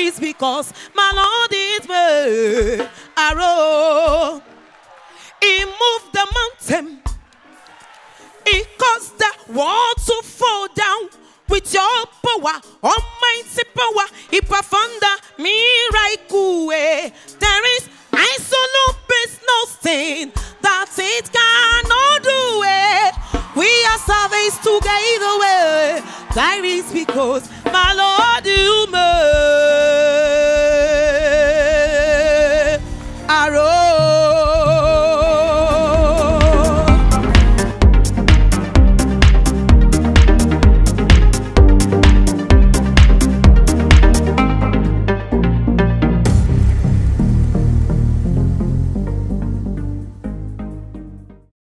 is because my Lord is my arrow. He moved the mountain. He caused the wall to fall down. With your power, almighty power, he performed the miracle. There is absolute no stain that it cannot do it. We are service together. That is because my Lord you made.